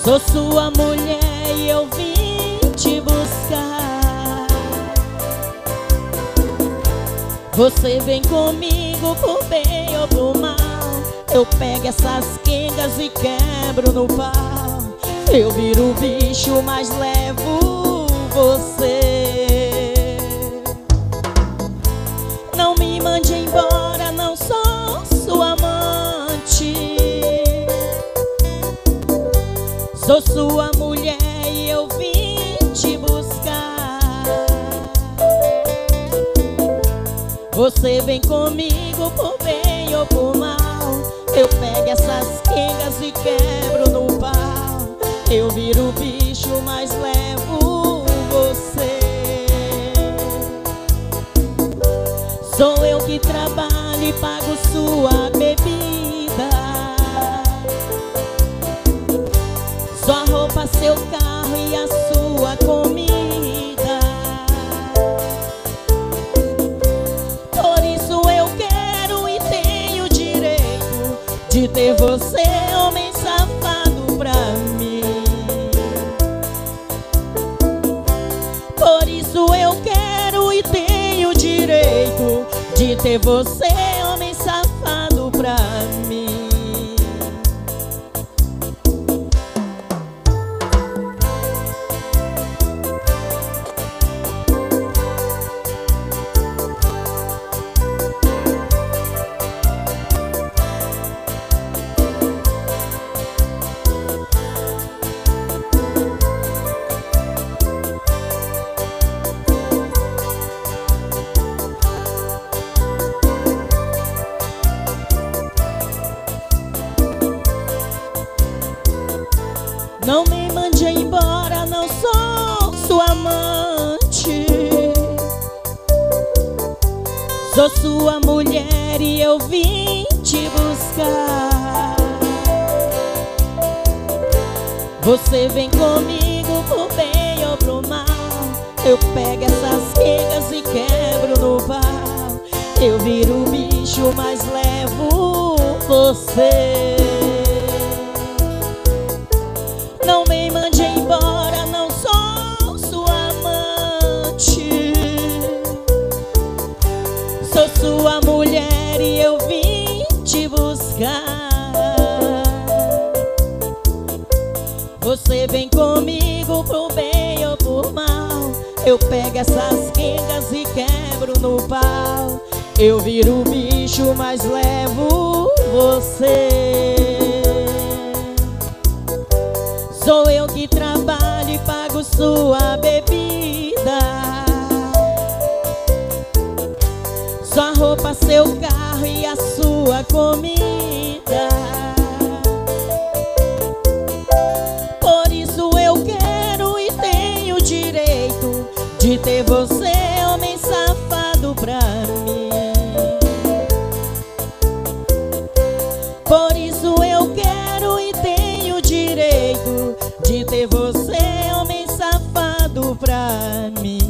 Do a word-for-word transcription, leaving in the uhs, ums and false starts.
Sou sua mulher e eu vim te buscar. Você vem comigo por bem ou por mal. Eu pego essas quengas e quebro no pau. Eu viro o bicho, mas levo você. Não me mande embora, não sou sua amante. Sou sua mulher e eu vim te buscar. Você vem comigo por bem ou por mal. Eu pego essas quengas e quebro no pau. Eu viro o bicho, mas levo você. Sou eu que trabalho e pago sua bebida, sua roupa, seu carro e a sua comida. Por isso eu quero e tenho direito de ter você, homem safado, pra mim. Por isso eu quero e tenho direito de ter você, homem safado, pra mim. Não me mande embora, não sou sua amante. Sou sua mulher e eu vim te buscar. Você vem comigo por bem ou por mal. Eu pego essas quengas e quebro no pau. Eu viro o bicho, mas levo você. Não me mande embora, não sou sua amante. Sou sua mulher e eu vim te buscar. Você vem comigo por bem ou por mal. Eu pego essas quengas e quebro no pau. Eu viro o bicho, mas levo você. Sou eu que trabalho e pago sua bebida, sua roupa, seu carro e a sua comida. Por isso eu quero e tenho direito de ter você, homem safado, pra mim. Por isso eu quero e tenho direito de ter você, homem safado, pra mim.